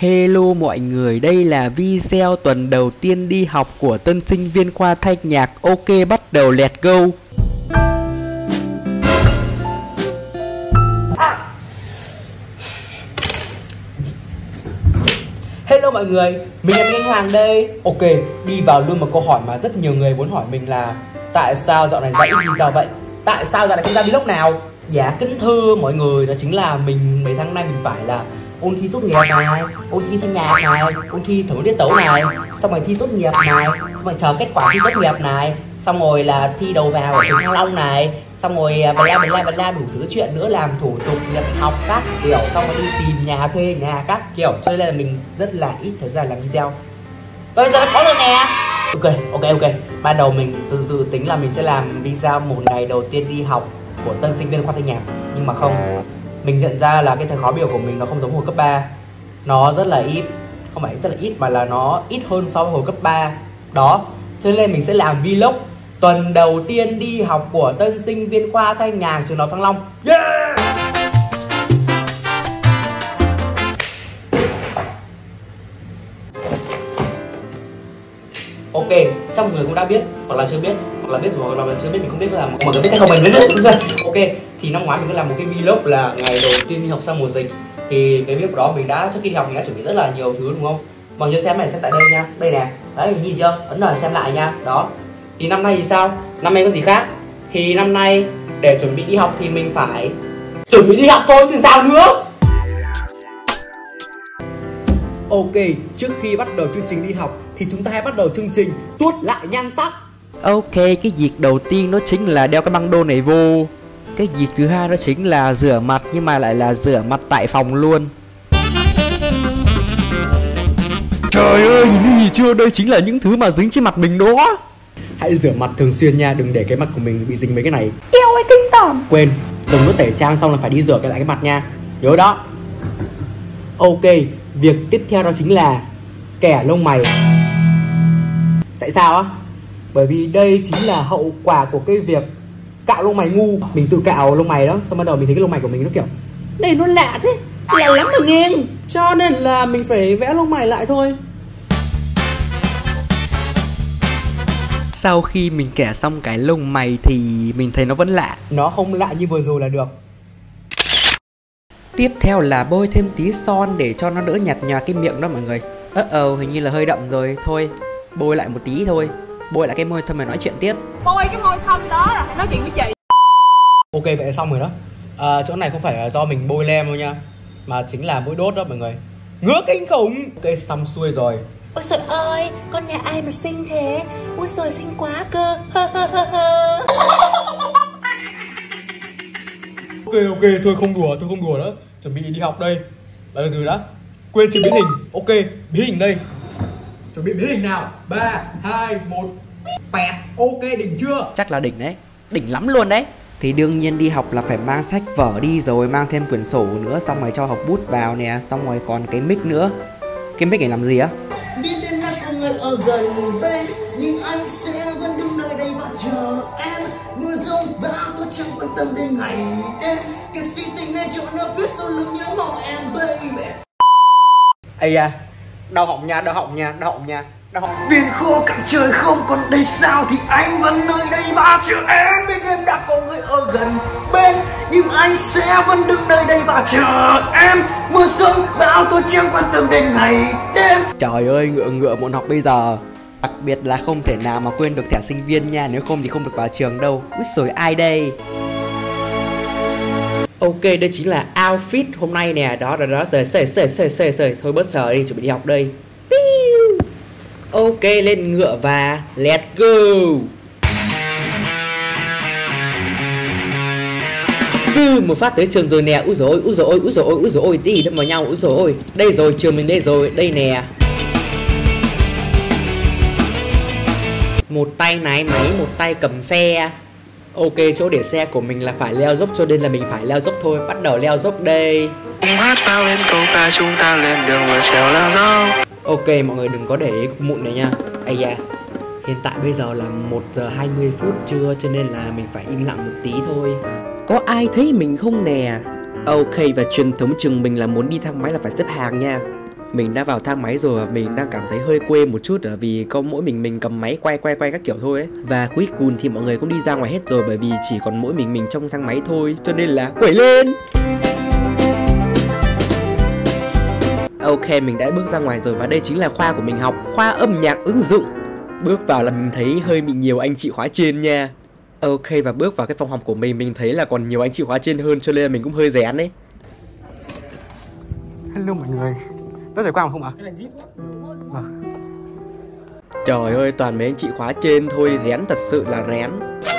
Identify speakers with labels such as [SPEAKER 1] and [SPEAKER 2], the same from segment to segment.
[SPEAKER 1] Hello mọi người, đây là video tuần đầu tiên đi học của tân sinh viên khoa thanh nhạc. Ok, bắt đầu, let's go.
[SPEAKER 2] Hello mọi người, mình là Anh Hoàng đây. Ok, đi vào luôn một câu hỏi mà rất nhiều người muốn hỏi mình là tại sao dạo này ra ít video vậy? Tại sao dạo này không ra vlog nào? Dạ kính thưa mọi người, đó chính là mình mấy tháng nay mình phải là ôn thi tốt nghiệp này, ôn thi thanh nhạc này, ôn thi thử tiết tấu này, xong rồi thi tốt nghiệp này, xong rồi chờ kết quả thi tốt nghiệp này, xong rồi là thi đầu vào ở trường Thăng Long này, xong rồi bla bla đủ thứ chuyện nữa, làm thủ tục nhập học các kiểu, xong rồi đi tìm nhà thuê nhà các kiểu, cho nên là mình rất là ít thời gian làm video. Và bây giờ nó có rồi nè. Ok, ban đầu mình từ tính là mình sẽ làm video một ngày đầu tiên đi học của tân sinh viên khoa thanh nhạc, nhưng mà không, mình nhận ra là cái thời khóa biểu của mình nó không giống hồi cấp 3. Nó rất là ít, không phải rất là ít mà là nó ít hơn so với hồi cấp 3 đó, cho nên mình sẽ làm vlog tuần đầu tiên đi học của tân sinh viên khoa thanh nhạc trường Đại học Thăng Long. Yeah! Ok, trong người cũng đã biết, hoặc là chưa biết, hoặc là biết rồi, hoặc là chưa biết, mình không biết là mọi người biết hay không, mình biết rồi. Ok, thì năm ngoái mình có làm một cái vlog là ngày đầu tiên đi học sau mùa dịch. Thì cái vlog đó mình đã, trước khi đi học mình đã chuẩn bị rất là nhiều thứ đúng không? Mọi người xem này, xem tại đây nha, đây nè, đấy mình nhìn chưa, ấn vào xem lại nha, đó. Thì năm nay thì sao? Năm nay có gì khác? Thì năm nay để chuẩn bị đi học thì mình phải chuẩn bị đi học thôi chứ sao nữa. Ok, trước khi bắt đầu chương trình đi học thì chúng ta hãy bắt đầu chương trình tuốt lại nhan sắc.
[SPEAKER 1] Ok, cái việc đầu tiên đó chính là đeo cái băng đôn này vô. Cái việc thứ hai đó chính là rửa mặt, nhưng mà lại là rửa mặt tại phòng luôn. Trời ơi, nhìn gì chưa? Đây chính là những thứ mà dính trên mặt mình đó.
[SPEAKER 2] Hãy rửa mặt thường xuyên nha, đừng để cái mặt của mình bị dính mấy cái này.
[SPEAKER 3] Eo ơi kinh tởm.
[SPEAKER 2] Quên, dùng nước tẩy trang xong là phải đi rửa lại cái mặt nha, nhớ đó. Ok, việc tiếp theo đó chính là kẻ lông mày. Tại sao á? Bởi vì đây chính là hậu quả của cái việc cạo lông mày ngu. Mình tự cạo lông mày đó, xong bắt đầu mình thấy cái lông mày của mình nó kiểu này nó lạ thế, lạ lắm mà nghe. Cho nên là mình phải vẽ lông mày lại thôi.
[SPEAKER 1] Sau khi mình kẻ xong cái lông mày thì mình thấy nó vẫn lạ.
[SPEAKER 2] Nó không lạ như vừa rồi là được.
[SPEAKER 1] Tiếp theo là bôi thêm tí son để cho nó đỡ nhạt nhòa cái miệng đó mọi người. Hình như là hơi đậm rồi. Thôi, bôi lại một tí thôi. Bôi lại cái môi thơm này nói chuyện tiếp.
[SPEAKER 3] Bôi cái môi thơm đó rồi nói chuyện với chị.
[SPEAKER 2] Ok, vậy là xong rồi đó. Chỗ này không phải là do mình bôi lem đâu nha, mà chính là mũi đốt đó mọi người. Ngứa kinh khủng. Ok, xong xuôi rồi.
[SPEAKER 3] Ôi trời ơi, con nhà ai mà xinh thế? Ôi trời xinh quá cơ.
[SPEAKER 2] Ok, thôi không đùa nữa. Chuẩn bị đi học đây. Từ từ đã. Quên chưa biến hình. Ok, biến hình đây. Chuẩn bị biến hình nào. 3, 2, 1. Pẹt. Ok, đỉnh chưa?
[SPEAKER 1] Chắc là đỉnh đấy. Đỉnh lắm luôn đấy. Thì đương nhiên đi học là phải mang sách vở đi rồi, mang thêm quyển sổ nữa, xong rồi cho học bút vào nè, xong rồi còn cái mic nữa. Cái mic này làm gì á?
[SPEAKER 4] Biết đến mắt con người ở gần bên, nhưng anh sẽ vẫn đứng nơi đây và chờ em. Mưa giông bão tôi chẳng quan tâm đến ngày đêm, kẻ si tình này chỗ nó viết sau lưng nhớ mong em baby.
[SPEAKER 2] Ây da, đau họng nha.
[SPEAKER 4] Biển khô cạn trời không còn đây sao thì anh vẫn nơi đây và chờ em. Biết em đã có người ở gần bên, nhưng anh sẽ vẫn đứng nơi đây và chờ em. Mưa giông bão tôi chẳng quan tâm đến ngày đêm.
[SPEAKER 1] Trời ơi, ngựa muộn học bây giờ. Đặc biệt là không thể nào mà quên được thẻ sinh viên nha, nếu không thì không được vào trường đâu. Úi rồi ai đây?
[SPEAKER 2] Ok, đây chính là outfit hôm nay nè. Đó, sời. Thôi bớt sờ đi, chuẩn bị đi học đây. Ok, lên ngựa và let's go. Một phát tới trường rồi nè. Úi dồi ôi, tí đâm vào nhau. Úi dồi ôi, đây rồi, trường mình đây rồi, đây nè. Một tay lái máy, một tay cầm xe. Ok, chỗ để xe của mình là phải leo dốc, cho nên là mình phải leo dốc thôi. Bắt đầu leo dốc đây.
[SPEAKER 5] Hát bao lên câu ca chúng ta lên đường và trèo leo dốc.
[SPEAKER 2] Ok, mọi người đừng có để ý mụn này nha. Ây da, hiện tại bây giờ là 1 giờ 20 phút trưa, cho nên là mình phải im lặng một tí thôi. Có ai thấy mình không nè? Ok, và truyền thống trường mình là muốn đi thang máy là phải xếp hàng nha.
[SPEAKER 1] Mình đã vào thang máy rồi và mình đang cảm thấy hơi quê một chút vì có mỗi mình cầm máy quay các kiểu thôi ấy. Và cuối cùng thì mọi người cũng đi ra ngoài hết rồi bởi vì chỉ còn mỗi mình trong thang máy thôi, cho nên là quẩy lên. Ok, mình đã bước ra ngoài rồi và đây chính là khoa của mình học, khoa âm nhạc ứng dụng. Bước vào là mình thấy hơi bị nhiều anh chị khóa trên nha. Ok, và bước vào cái phòng học của mình thấy là còn nhiều anh chị khóa trên hơn, cho nên là mình cũng hơi rén đấy.
[SPEAKER 2] Hello mọi người. Có thể qua không ạ? Cái này zip.
[SPEAKER 1] Vâng. Trời ơi, toàn mấy anh chị khóa trên thôi, rén thật sự là rén.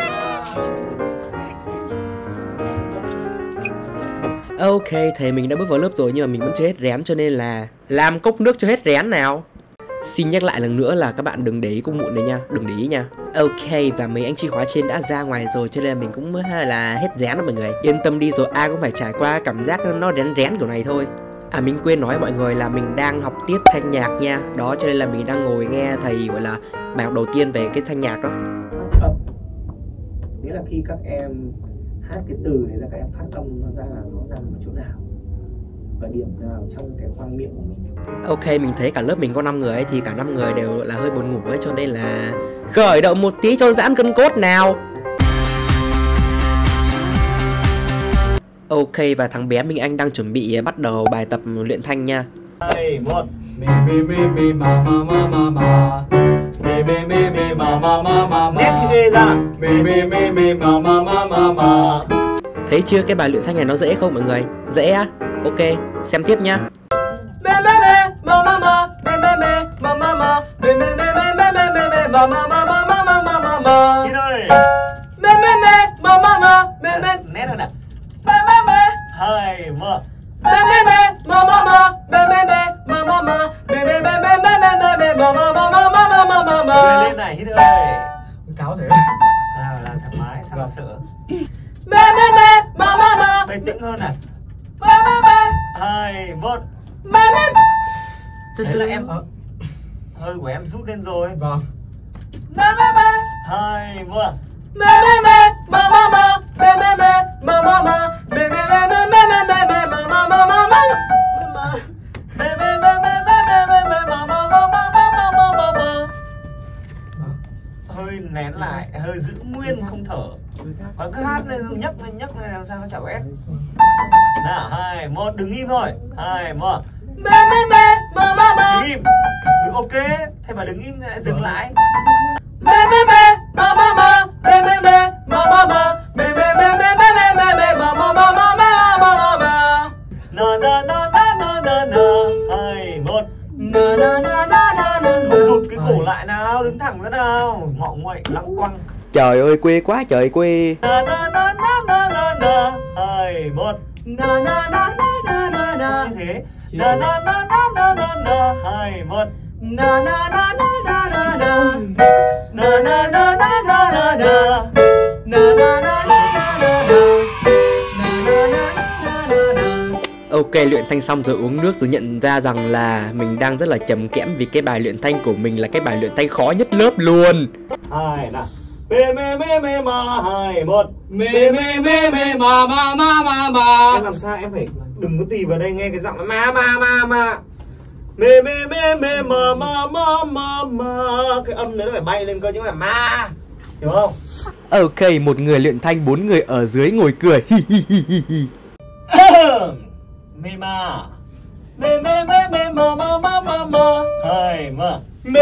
[SPEAKER 1] Ok, thầy mình đã bước vào lớp rồi nhưng mà mình vẫn chưa hết rén, cho nên là làm cốc nước cho hết rén nào. Xin nhắc lại lần nữa là các bạn đừng để ý cung mụn đấy nha, đừng để ý nha. Ok, và mấy anh chị khóa trên đã ra ngoài rồi cho nên mình cũng mới là hết rén đó mọi người. Yên tâm đi, rồi ai cũng phải trải qua cảm giác nó rén kiểu này thôi. À, mình quên nói mọi người là mình đang học tiết thanh nhạc nha. Đó, cho nên là mình đang ngồi nghe thầy gọi là bài học đầu tiên về cái thanh nhạc đó.
[SPEAKER 4] Phát âm nghĩa là khi các em hát cái từ đấy là các em phát âm nó ra là nó nằm ở chỗ nào và điểm nào trong cái khoang miệng của mình.
[SPEAKER 1] Ok, mình thấy cả lớp mình có 5 người ấy, thì cả 5 người đều là hơi buồn ngủ ấy, cho nên là khởi động một tí cho giãn gân cốt nào. Ok, và thằng bé Minh Anh đang chuẩn bị bắt đầu bài tập luyện thanh nha.
[SPEAKER 4] 2, 1. Nét chữ E ra.
[SPEAKER 1] Thấy chưa, cái bài luyện thanh này nó dễ không mọi người? Dễ á? Ok, xem tiếp nhá.
[SPEAKER 4] Nhìn ơi. Nét hơn nào. 2, 1. Lên này, hít ơi.
[SPEAKER 2] Cáo thế.
[SPEAKER 4] Nào làm thoải mái, sao mà sợ. Bình tĩnh hơn này. 2, 1.
[SPEAKER 2] Từ từ em
[SPEAKER 4] Hơi của em rút lên rồi.
[SPEAKER 2] Vâng.
[SPEAKER 4] 2, 1. Hơi nén lại, hơi giữ nguyên không thở. Còn cứ hát lên, nhấc lên làm sao nó chả ép. Nào, 2, 1, đừng im thôi. 2, 1. Đừng im. Đừng ok, thế mà đừng im lại dừng lại. Không rụt cái cổ lại nào, đứng thẳng ra nào, ngọ nguậy lăng quăng.
[SPEAKER 1] Trời ơi, quê quá trời quê.
[SPEAKER 4] 2, 1. Như thế. 2, 1.
[SPEAKER 1] Ok, luyện thanh xong rồi uống nước rồi nhận ra rằng là mình đang rất là trầm kẽm vì cái bài luyện thanh của mình là cái bài luyện thanh khó nhất lớp luôn.
[SPEAKER 4] 2 nào. Mê ma 2, 1.
[SPEAKER 2] Mê ma.
[SPEAKER 4] Em làm sao em phải đừng có tùy vào đây nghe cái giọng là ma. Mê ma. Cái âm đấy nó phải bay lên cơ chứ không phải ma. Hiểu không?
[SPEAKER 1] Ok, một người luyện thanh, 4 người ở dưới ngồi cười.
[SPEAKER 4] Mê ma. Mê ma. 2, 1. Mê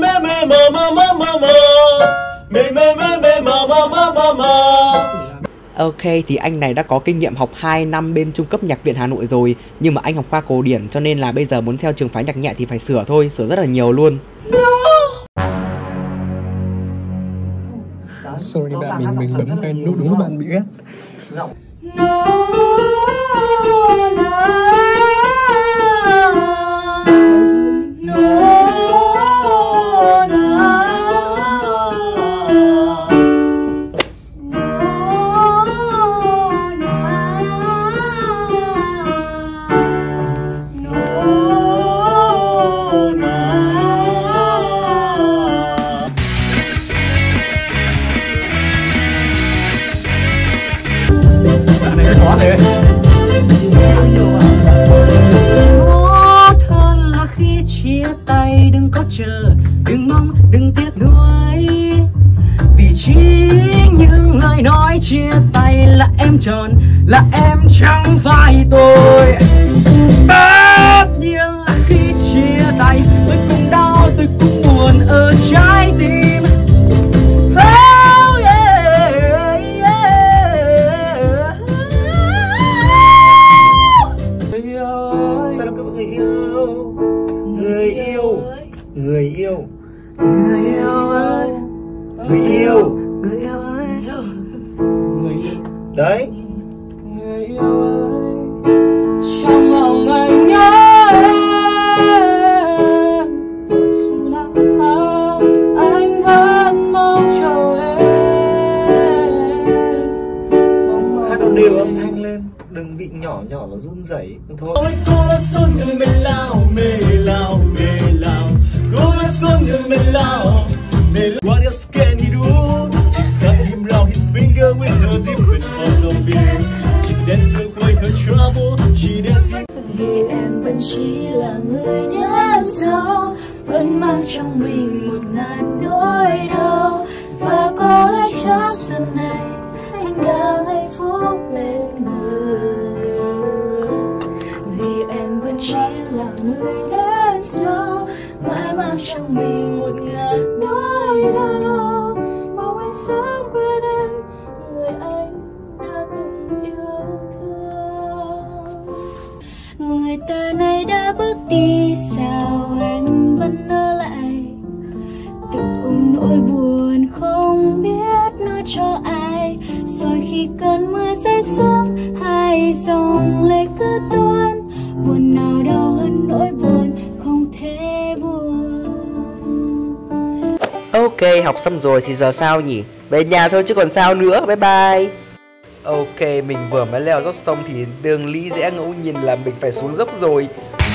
[SPEAKER 4] ma.
[SPEAKER 1] Ok, thì anh này đã có kinh nghiệm học 2 năm bên Trung cấp Nhạc viện Hà Nội rồi. Nhưng mà anh học khoa cổ điển cho nên là bây giờ muốn theo trường phái nhạc nhẹ thì phải sửa thôi, sửa rất là nhiều luôn.
[SPEAKER 2] Sorry bạn, mình bấm cái nút đúng lúc bạn bị ghét.
[SPEAKER 6] chờ, đừng mong, đừng tiếc nuối. Vì chính những lời nói chia tay là em tròn, là em chẳng phải tôi. Tất nhiên là khi chia tay, tôi cũng đau, tôi cũng buồn ở trái tim. Oh yeah, yeah. Người ơi,
[SPEAKER 4] sao các người yêu, người yêu, người yêu,
[SPEAKER 6] người yêu ơi,
[SPEAKER 4] người yêu,
[SPEAKER 6] người yêu ơi, người yêu.
[SPEAKER 4] đấy.
[SPEAKER 6] Người yêu ơi, trong lòng anh nhớ em, dù là anh vẫn mong chờ em.
[SPEAKER 4] Hát nó đều âm thanh lên, đừng bị nhỏ nhỏ và run rẩy thôi.
[SPEAKER 7] Corazón que me lao, me lao, me lao. Corazón que me lao, me lao. What else can he do? She's got him round his finger with her different parts of it. She dances away her trouble, she dances.
[SPEAKER 8] Vì em vẫn chỉ là người đến sau, vẫn mang trong mình một ngàn nỗi đau. Và có lẽ chắc giờ này anh đang hạnh phúc bên người. Vì em vẫn chỉ là người đến sau, mãi mang trong mình một ngàn nỗi đau. Mong anh sớm quên em, người anh đã từng yêu thương. Người ta này đã bước đi, sao em vẫn ở lại, tự ôm nỗi buồn không biết nói cho ai. Rồi khi cơn mưa rơi xuống, hai dòng lệ cứ tuôn, buồn nào đau hơn nỗi buồn không thể buồn.
[SPEAKER 1] Ok, học xong rồi thì giờ sao nhỉ? Về nhà thôi chứ còn sao nữa. Bye bye. Ok, mình vừa mới leo dốc xong thì đường lý rẽ ngẫu nhiên là mình phải xuống dốc rồi.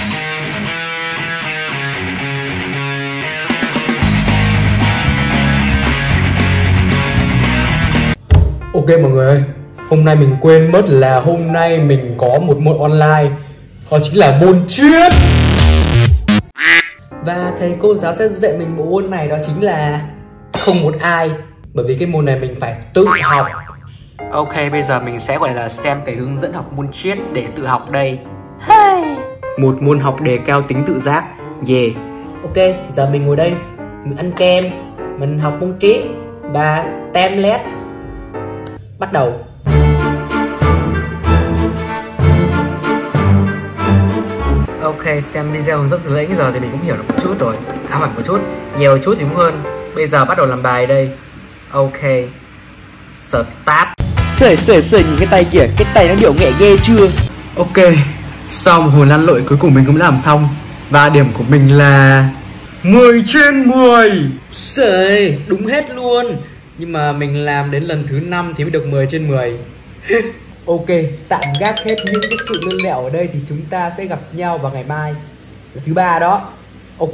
[SPEAKER 2] Ok mọi người ơi, hôm nay mình quên mất là hôm nay mình có một môn online, đó chính là môn triết. Và thầy cô giáo sẽ dạy mình bộ môn này, đó chính là không một ai, bởi vì cái môn này mình phải tự học. Ok, bây giờ mình sẽ gọi là xem cái hướng dẫn học môn triết để tự học đây. Một môn học đề cao tính tự giác. Yeah. Ok, giờ mình ngồi đây, mình ăn kem, mình học môn triết và template. Bắt đầu. Ok, xem video hướng dẫn từ nãy giờ thì mình cũng hiểu được một chút rồi. À, phải một chút, nhiều chút thì cũng hơn. Bây giờ bắt đầu làm bài đây. Ok, start.
[SPEAKER 1] Sởi nhìn cái tay kìa, cái tay nó điệu nghệ ghê chưa?
[SPEAKER 2] Ok, sau một hồi lăn lội cuối cùng mình cũng đã làm xong. Và điểm của mình là 10/10. Sởi, đúng hết luôn. Nhưng mà mình làm đến lần thứ 5 thì mới được 10/10. Ok, tạm gác hết những cái sự lươn lẹo ở đây thì chúng ta sẽ gặp nhau vào ngày mai, là thứ 3 đó. Ok.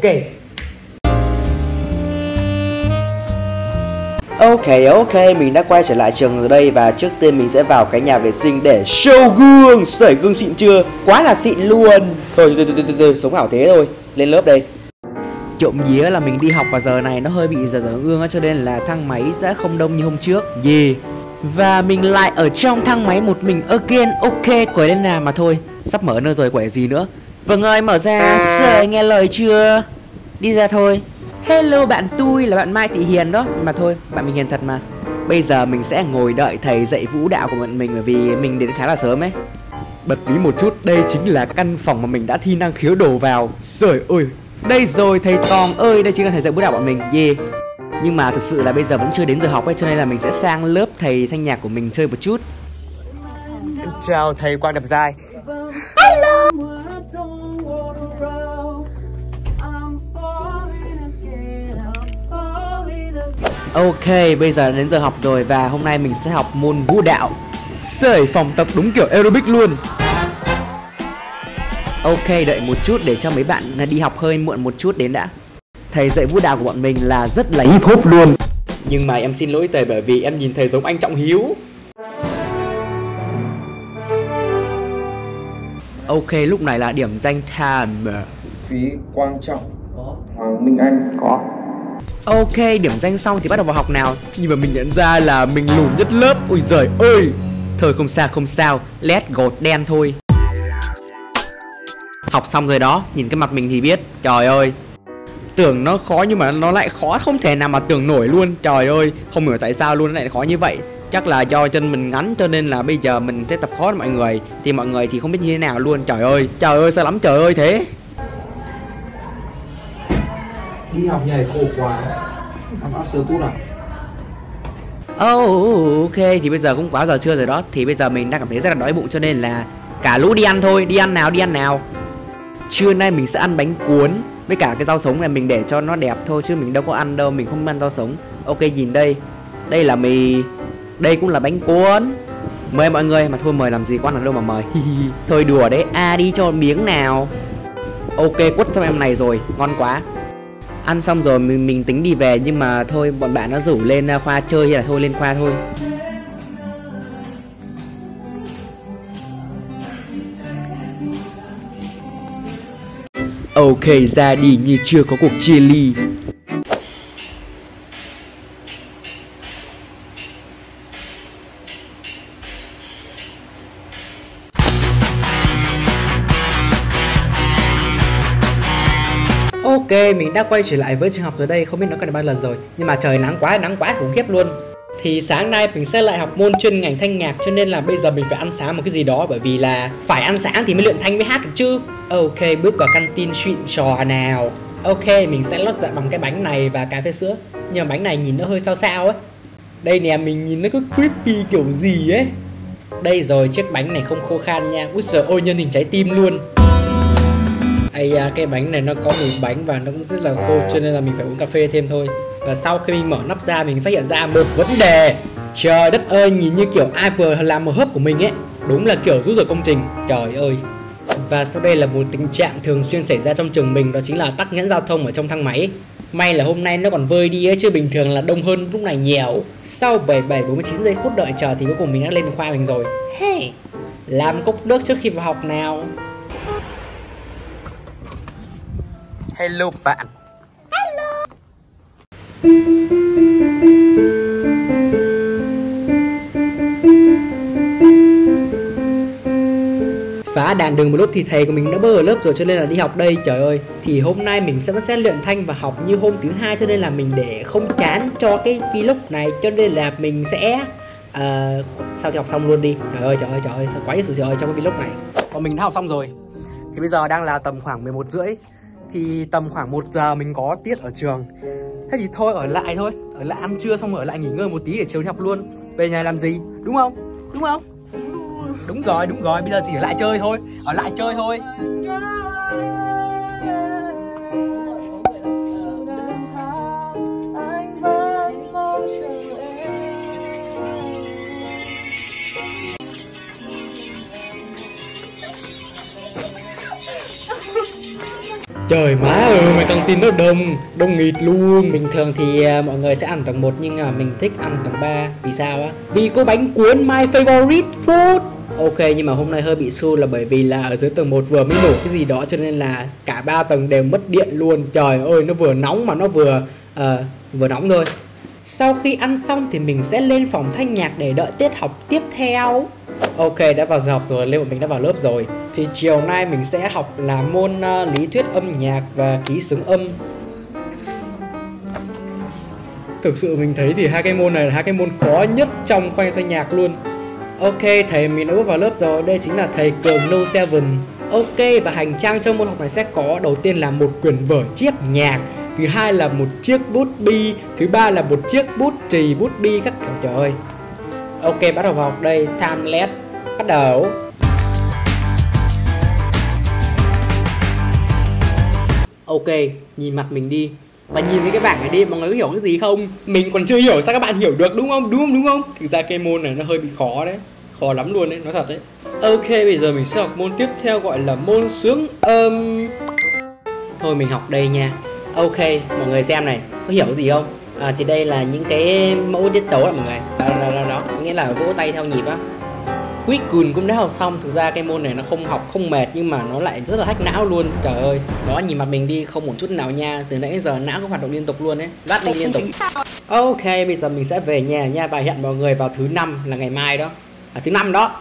[SPEAKER 1] Ok, mình đã quay trở lại trường rồi đây. Và trước tiên mình sẽ vào cái nhà vệ sinh để show gương. Sởi gương xịn chưa? Quá là xịn luôn. Thôi, sống ảo thế thôi. Lên lớp đây. Trộm vía là mình đi học vào giờ này nó hơi bị dở gương á, cho nên là thang máy sẽ không đông như hôm trước. Yeah. Và mình lại ở trong thang máy một mình again. Ok, quẩy lên nào mà thôi. Sắp mở nơi rồi, quẩy gì nữa. Vâng ơi, mở ra. Sởi nghe lời chưa? Đi ra thôi. Hello bạn tôi là bạn Mai Thị Hiền đó. Mà thôi, bạn mình hiền thật mà. Bây giờ mình sẽ ngồi đợi thầy dạy vũ đạo của bọn mình, bởi vì mình đến khá là sớm ấy. Bật mí một chút, đây chính là căn phòng mà mình đã thi năng khiếu đổ vào. Trời ơi, đây rồi thầy Tòng ơi, đây chính là thầy dạy vũ đạo bọn mình. Yeah. Nhưng mà thực sự là bây giờ vẫn chưa đến giờ học ấy, cho nên là mình sẽ sang lớp thầy thanh nhạc của mình chơi một chút. Chào thầy Quang Đập Giai.
[SPEAKER 8] Hello.
[SPEAKER 1] Ok, bây giờ đến giờ học rồi và hôm nay mình sẽ học môn vũ đạo. Sởi phòng tập đúng kiểu aerobic luôn. Ok, đợi một chút để cho mấy bạn đi học hơi muộn một chút đến đã. Thầy dạy vũ đạo của bọn mình là rất là hip hop luôn. Nhưng mà em xin lỗi thầy bởi vì em nhìn thầy giống anh Trọng Hiếu. Ok, lúc này là điểm danh time.
[SPEAKER 4] Phí quan trọng Hoàng Minh Anh có.
[SPEAKER 1] Ok, điểm danh xong thì bắt đầu vào học nào. Nhưng mà mình nhận ra là mình lùn nhất lớp. Ôi giời ơi. Thôi không sao, let gột đen thôi. Học xong rồi đó, nhìn cái mặt mình thì biết. Trời ơi, tưởng nó khó nhưng mà nó lại khó không thể nào mà tưởng nổi luôn. Trời ơi, không hiểu tại sao luôn nó lại khó như vậy. Chắc là do chân mình ngắn cho nên là bây giờ mình sẽ tập khó cho mọi người. Thì mọi người thì không biết như thế nào luôn. Trời ơi sao lắm trời ơi thế.
[SPEAKER 4] Đi học nhảy khổ quá. Học áo sơ tút à?
[SPEAKER 1] Ok, thì bây giờ cũng quá giờ trưa rồi đó. Thì bây giờ mình đang cảm thấy rất là đói bụng cho nên là cả lũ đi ăn thôi. Đi ăn nào. Trưa nay mình sẽ ăn bánh cuốn với cả cái rau sống này, mình để cho nó đẹp thôi chứ mình đâu có ăn đâu, mình không ăn rau sống. Ok, nhìn đây. Đây là mì. Đây cũng là bánh cuốn. Mời mọi người, mà thôi mời làm gì có ăn ở đâu mà mời. Thôi đùa đấy, đi cho miếng nào. Ok, quất trong em này rồi, ngon quá. Ăn xong rồi mình tính đi về nhưng mà thôi bọn bạn nó rủ lên khoa chơi hay là thôi lên khoa thôi. Ok, ra đi như chưa có cuộc chia ly. Ok, mình đã quay trở lại với trường học rồi đây, không biết nó cần bao lần rồi. Nhưng mà trời nắng quá khủng khiếp luôn. Thì sáng nay mình sẽ lại học môn chuyên ngành thanh nhạc, cho nên là bây giờ mình phải ăn sáng một cái gì đó. Bởi vì là phải ăn sáng thì mới luyện thanh mới hát được chứ. Ok, bước vào canteen chuyện trò nào. Ok, mình sẽ lót dạ bằng cái bánh này và cà phê sữa. Nhưng mà bánh này nhìn nó hơi sao ấy. Đây nè, mình nhìn nó cứ creepy kiểu gì ấy. Đây rồi, chiếc bánh này không khô khan nha. Úi giời ôi, nhân hình trái tim luôn. Cái bánh này nó có mùi bánh và nó cũng rất là khô cho nên là mình phải uống cà phê thêm thôi. Và sau khi mình mở nắp ra mình phát hiện ra một vấn đề. Trời đất ơi, nhìn như kiểu ai vừa làm một hớp của mình ấy. Đúng là kiểu rút rồi công trình. Trời ơi. Và sau đây là một tình trạng thường xuyên xảy ra trong trường mình, đó chính là tắc nghẽn giao thông ở trong thang máy. May là hôm nay nó còn vơi đi ấy, chứ bình thường là đông hơn lúc này nhiều. Sau 47-49 giây phút đợi chờ thì cuối cùng mình đã lên khoa mình rồi. Hey, làm cốc nước trước khi vào học nào. Hello bạn. Hello. Phá đàn đường một lúc thì thầy của mình đã bơ ở lớp rồi cho nên là đi học đây. Trời ơi. Thì hôm nay mình sẽ luyện thanh và học như hôm thứ hai, cho nên là mình để không chán cho cái vlog này, cho nên là mình sẽ sau khi học xong luôn đi. Trời ơi sao quá nhiều sự trời ơi trong cái vlog này. Bọn mình đã học xong rồi. Thì bây giờ đang là tầm khoảng 11 rưỡi. Thì tầm khoảng 1 giờ mình có tiết ở trường. Thế thì thôi ở lại thôi. Ở lại ăn trưa xong rồi ở lại nghỉ ngơi một tí để chiều đi học luôn. Về nhà làm gì? Đúng không? Đúng rồi. Bây giờ chỉ ở lại chơi thôi. Trời má ơi, mà căng tin nó đông nghịt luôn. Bình thường thì mọi người sẽ ăn tầng 1 nhưng mà mình thích ăn tầng 3. Vì sao á? Vì có bánh cuốn my favorite food. Ok, nhưng mà hôm nay hơi bị xui là bởi vì là ở dưới tầng 1 vừa mới nổ cái gì đó cho nên là cả 3 tầng đều mất điện luôn. Trời ơi, nó vừa nóng mà nó vừa nóng thôi. Sau khi ăn xong thì mình sẽ lên phòng thanh nhạc để đợi tiết học tiếp theo. Ok, đã vào giờ học rồi, Lê bọn mình đã vào lớp rồi. Thì chiều nay mình sẽ học là môn lý thuyết âm nhạc và ký xướng âm. Thực sự mình thấy thì hai cái môn này là hai cái môn khó nhất trong khoa thanh nhạc luôn. Ok, thầy mình đã bước vào lớp rồi, đây chính là thầy Cường No 7. Ok, và hành trang trong môn học này sẽ có đầu tiên là một quyển vở chép nhạc, thứ hai là một chiếc bút bi, thứ ba là một chiếc bút chì, bút bi các kiểu. Trời ơi. Ok, bắt đầu vào học đây. Timeless. Bắt đầu. Ok, nhìn mặt mình đi. Và nhìn với cái bảng này đi, mọi người có hiểu cái gì không? Mình còn chưa hiểu sao các bạn hiểu được, đúng không? Thực ra cái môn này nó hơi bị khó đấy. Khó lắm luôn đấy, nói thật đấy. Ok, bây giờ mình sẽ học môn tiếp theo gọi là môn xướng âm. Thôi mình học đây nha. Ok, mọi người xem này, có hiểu cái gì không? Thì đây là những cái mẫu tiết tấu đó mọi người. Đó, nghĩa là vỗ tay theo nhịp á. Cuối cùng cũng đã học xong. Thực ra cái môn này nó không học không mệt nhưng mà nó lại rất là hack não luôn. Trời ơi, đó nhìn mặt mình đi không một chút nào nha. Từ nãy đến giờ não có hoạt động liên tục luôn đấy, vắt lên liên tục. Ok, bây giờ mình sẽ về nhà nha và hẹn mọi người vào thứ 5 là ngày mai đó. Thứ 5 đó.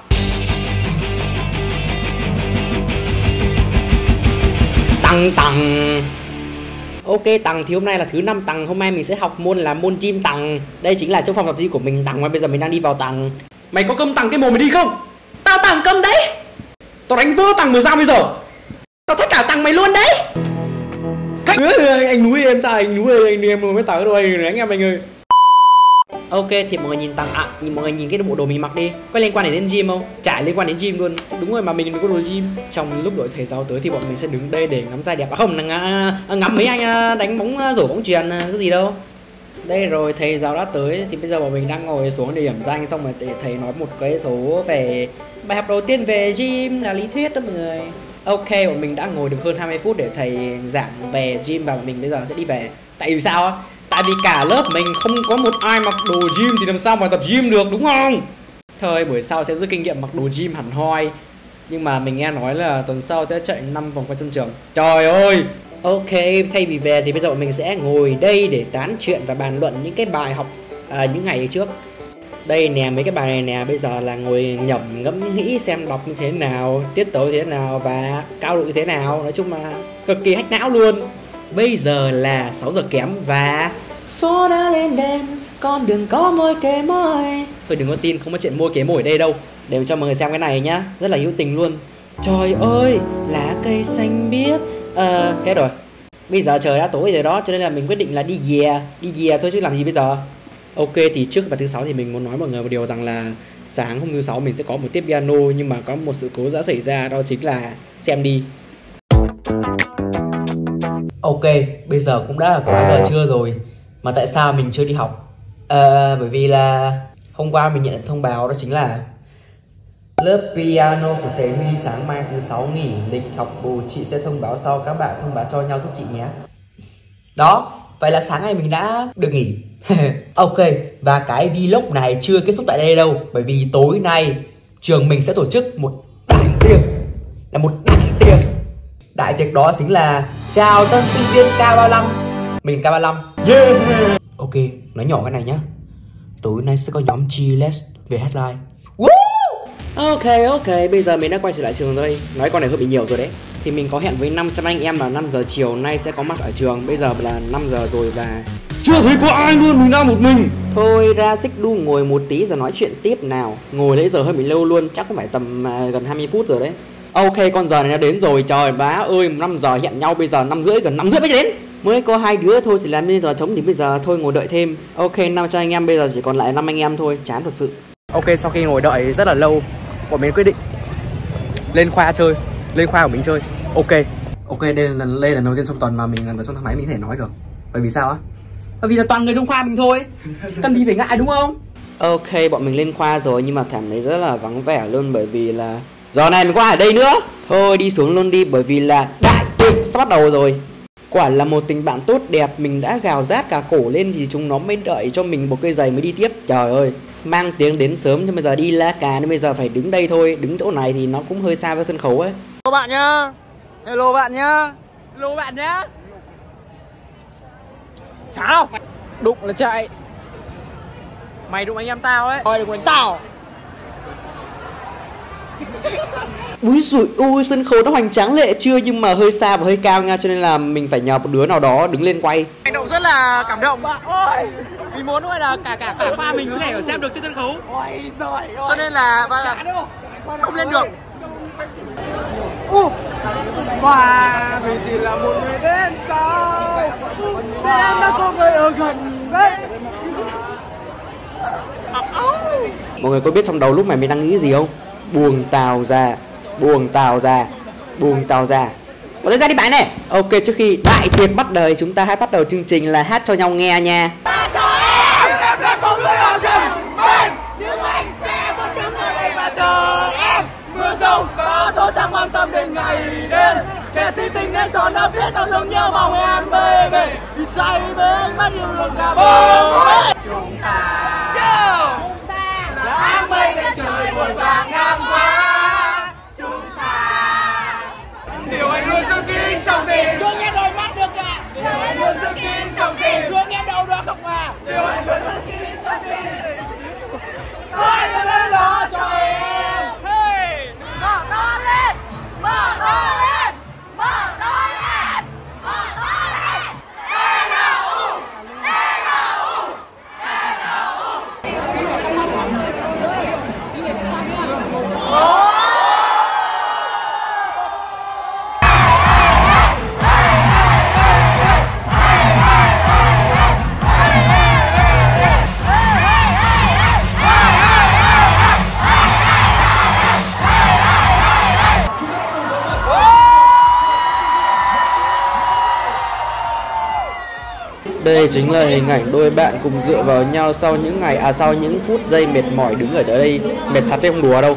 [SPEAKER 1] Tằng. Ok Tằng, thì hôm nay là thứ 5 Tằng. Hôm nay mình sẽ học môn là môn gym Tằng. Đây chính là trong phòng tập gym của mình Tằng, và bây giờ mình đang đi vào Tằng. Mày có câm Tằng cái mồm mày đi không? Tao Tằng câm đấy. Tao đánh vỡ Tằng mày ra bây giờ. Tao thách cả Tằng mày luôn đấy. Anh núi em sao anh núi anh em mới tao rồi anh em anh ơi. Ok thì mọi người nhìn Tằng mọi người nhìn cái bộ đồ mình mặc đi, có liên quan đến gym không? Chả liên quan đến gym luôn. Đúng rồi, mà mình có đồ gym. Trong lúc đội thể giáo tới thì bọn mình sẽ đứng đây để ngắm giai đẹp. Không, ngắm mấy anh đánh bóng rổ bóng chuyền cái gì đâu. Đây rồi, thầy giáo đã tới thì bây giờ bọn mình đang ngồi xuống để điểm danh, xong rồi thầy nói một cái số về bài học đầu tiên về gym là lý thuyết đó mọi người. Ok, bọn mình đã ngồi được hơn 20 phút để thầy giảng về gym và bọn mình bây giờ sẽ đi về. Tại vì sao á? Tại vì cả lớp mình không có một ai mặc đồ gym thì làm sao mà tập gym được, đúng không? Thôi buổi sau sẽ rút kinh nghiệm mặc đồ gym hẳn hoi. Nhưng mà mình nghe nói là tuần sau sẽ chạy 5 vòng quanh sân trường. Trời ơi! Ok, thay vì về thì bây giờ bọn mình sẽ ngồi đây để tán chuyện và bàn luận những cái bài học những ngày trước. Đây nè, mấy cái bài này nè, bây giờ là ngồi nhẩm ngẫm nghĩ xem đọc như thế nào, tiết tấu như thế nào và cao độ như thế nào. Nói chung là cực kỳ hack não luôn. Bây giờ là 6 giờ kém và phố đã lên đèn, con đừng có môi kế môi. Thôi đừng có tin, không có chuyện môi kế môi ở đây đâu. Để cho mọi người xem cái này nhá, rất là hữu tình luôn. Trời ơi, lá cây xanh biếc. Hết rồi. Bây giờ trời đã tối rồi đó, cho nên là mình quyết định là đi về thôi chứ làm gì bây giờ. Ok, thì trước và thứ 6 thì mình muốn nói mọi người một điều rằng là sáng hôm thứ 6 mình sẽ có một tiết piano, nhưng mà có một sự cố đã xảy ra, đó chính là xem đi. Ok, bây giờ cũng đã là quá giờ trưa rồi. Mà tại sao mình chưa đi học? Bởi vì là hôm qua mình nhận được thông báo, đó chính là lớp piano của thầy Huy sáng mai thứ 6 nghỉ lịch học bù. Chị sẽ thông báo sau, các bạn thông báo cho nhau giúp chị nhé. Đó, vậy là sáng nay mình đã được nghỉ. Ok, và cái vlog này chưa kết thúc tại đây đâu. Bởi vì tối nay trường mình sẽ tổ chức một đại tiệc. Là một đại tiệc. Đại tiệc đó chính là chào tân sinh viên K35. Mình K35. Yeah. Ok, nói nhỏ cái này nhá. Tối nay sẽ có nhóm Chiles về headline. Ok, bây giờ mình đã quay trở lại trường rồi đây. Nói con này hơi bị nhiều rồi đấy. Thì mình có hẹn với 500 anh em là 5 giờ chiều nay sẽ có mặt ở trường. Bây giờ là 5 giờ rồi và chưa thấy có ai luôn, mình đang một mình. Thôi ra xích đu ngồi một tí rồi nói chuyện tiếp nào. Ngồi nãy giờ hơi bị lâu luôn, chắc cũng phải tầm gần 20 phút rồi đấy. Ok, con giờ này đã đến rồi, trời bá ơi, 5 giờ hẹn nhau, bây giờ 5 rưỡi, gần 5 rưỡi mới đến. Mới có 2 đứa thôi thì làm nên giờ trống thì bây giờ thôi ngồi đợi thêm. Ok, 500 anh em bây giờ chỉ còn lại 5 anh em thôi, chán thật sự. Ok, sau khi ngồi đợi rất là lâu, bọn mình quyết định lên khoa chơi, lên khoa của mình chơi. Ok, đây là lần đầu tiên trong tuần mà mình lần đầu trong thang máy mình có thể nói được. Bởi vì sao á? Bởi vì là toàn người trong khoa mình thôi, cần gì phải ngại đúng không? Ok, bọn mình lên khoa rồi nhưng mà thảm này rất là vắng vẻ luôn, bởi vì là giờ này mình có ai ở đây nữa. Thôi đi xuống luôn đi, bởi vì là đại tiệc sắp bắt đầu rồi. Quả là một tình bạn tốt đẹp, mình đã gào rát cả cổ lên thì chúng nó mới đợi cho mình một cây giày mới đi tiếp. Trời ơi, mang tiếng đến sớm nhưng bây giờ đi la cà nên bây giờ phải đứng đây thôi. Đứng chỗ này thì nó cũng hơi xa với sân khấu ấy. Hello bạn nhá. Hello bạn nhá. Hello bạn nhá. Chào. Đụng là chạy. Mày đụng anh em tao ấy. Thôi đừng đánh tao. Úi dồi ôi, sân khấu đã hoành tráng lệ chưa, nhưng mà hơi xa và hơi cao nha, cho nên là mình phải nhờ một đứa nào đó đứng lên quay. Hành động rất là cảm động bạn ơi, vì muốn gọi là cả khoa mình có thể xem được trên sân khấu. Ôi giời ơi. Cho nên là không lên được.
[SPEAKER 7] Và mình chỉ là một người đến sau, em đã có người ở gần đấy.
[SPEAKER 1] Mọi người có biết trong đầu lúc này mình đang nghĩ gì không? Buông tao ra, buông tao ra, buông tao ra. Bỏ tay ra đi bạn này. Ok, trước khi đại tiệc bắt đầu chúng ta hãy bắt đầu chương trình là hát cho nhau nghe nha.
[SPEAKER 7] Em đã có người ở gần bên, nhưng anh sẽ vẫn đứng ở đây và chờ em. Mưa rông có tôi chẳng quan tâm đến ngày đêm, kẻ si tình nên tròn ấp phía sau lưng nhớ mong em baby. Vì say với anh mắt yêu luôn cả bờ. Chúng ta là áng mây lên trời vội vàng ngang
[SPEAKER 1] Đây chính là hình ảnh đôi bạn cùng dựa vào nhau sau những phút giây mệt mỏi đứng ở chỗ đây. Mệt thật đấy, không đùa đâu.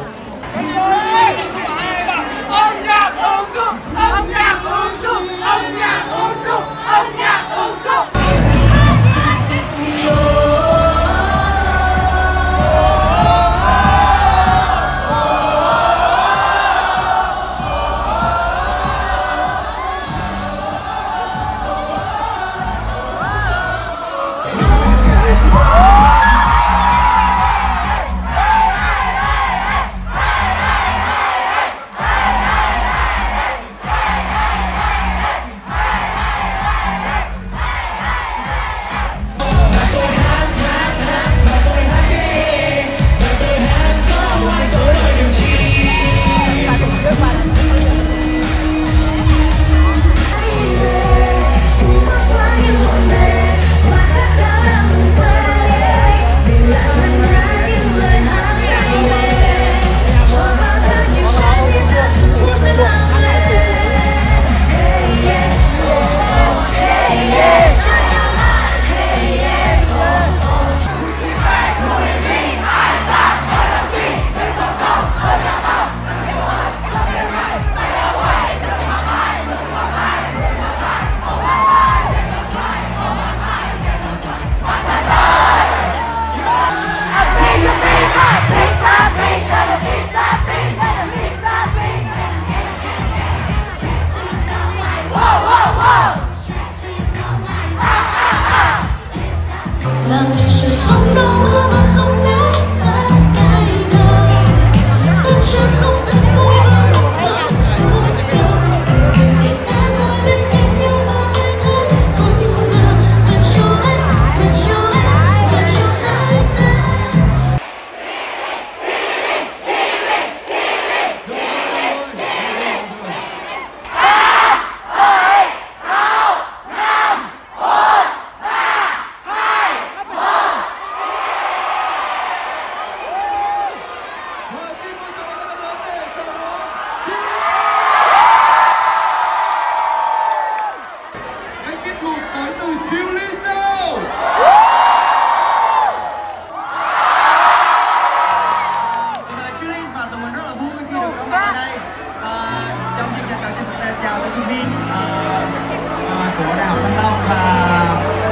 [SPEAKER 6] Của Đại học Thăng Long và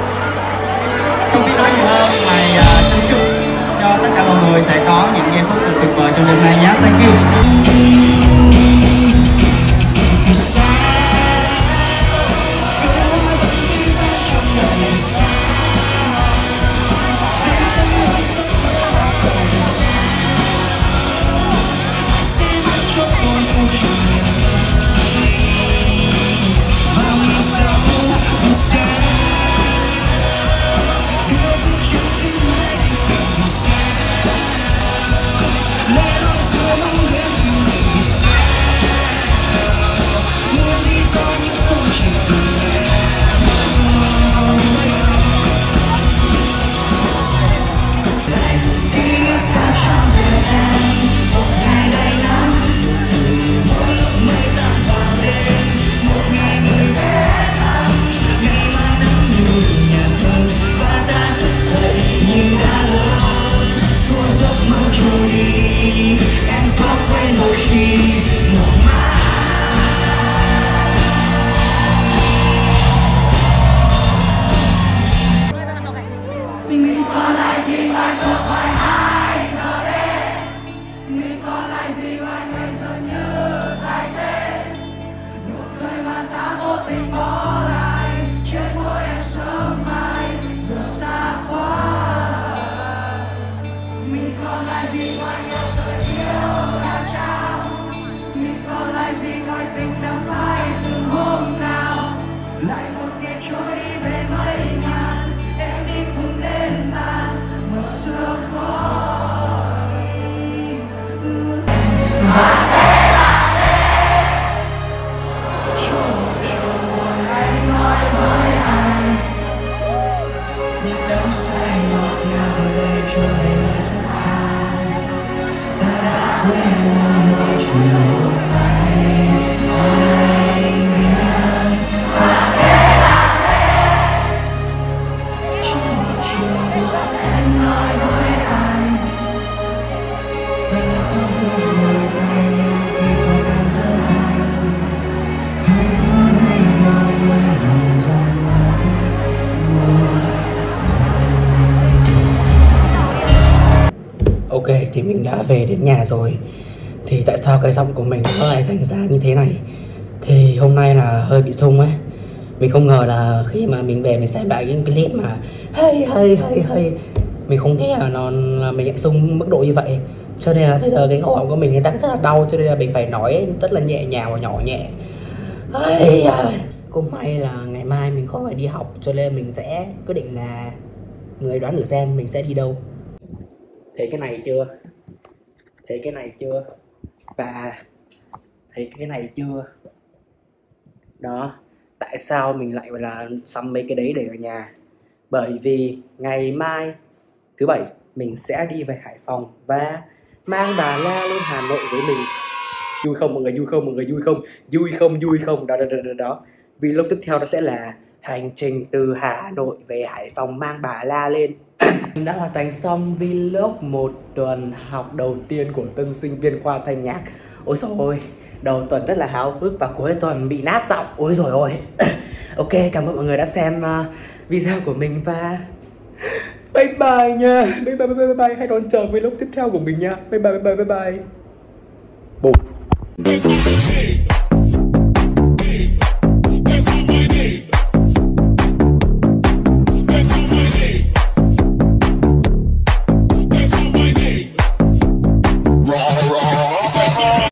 [SPEAKER 6] không biết nói gì hơn ngoài xin chúc cho tất cả mọi người sẽ có những giây phút thật tuyệt vời trong đêm nay nhé. Thank you.
[SPEAKER 8] Forever
[SPEAKER 2] đã về đến nhà rồi. Thì tại sao cái giọng của mình nó lại thành ra như thế này? Thì hôm nay là hơi bị sung ấy. Mình không ngờ là khi mà mình về mình xem lại những clip mà hey mình không nghĩ là mình lại sung mức độ như vậy. Cho nên là bây giờ cái cổ họng của mình đang rất là đau, cho nên là mình phải nói rất là nhẹ nhàng và nhỏ nhẹ. Cũng may là ngày mai mình không phải đi học, cho nên mình sẽ quyết định là người đoán thử xem mình sẽ đi đâu. Thấy cái này chưa? Thấy cái này chưa? Và thấy cái này chưa? Đó, tại sao mình lại là sắm mấy cái đấy để ở nhà? Bởi vì ngày mai thứ Bảy mình sẽ đi về Hải Phòng và mang bà La lên Hà Nội với mình. Vui không mọi người, vui không mọi người, vui không? Vui không? Đó. Vlog tiếp theo đó sẽ là hành trình từ Hà Nội về Hải Phòng mang bà La lên. Mình đã hoàn thành xong vlog một tuần học đầu tiên của tân sinh viên khoa thanh nhạc. Ôi dồi ôi, đầu tuần rất là háo hức và cuối tuần bị nát giọng. Ôi dồi ôi. Ok, cảm ơn mọi người đã xem video của mình và bye bye nha. Bye. Hãy đón chờ vlog tiếp theo của mình nha. Bye bye.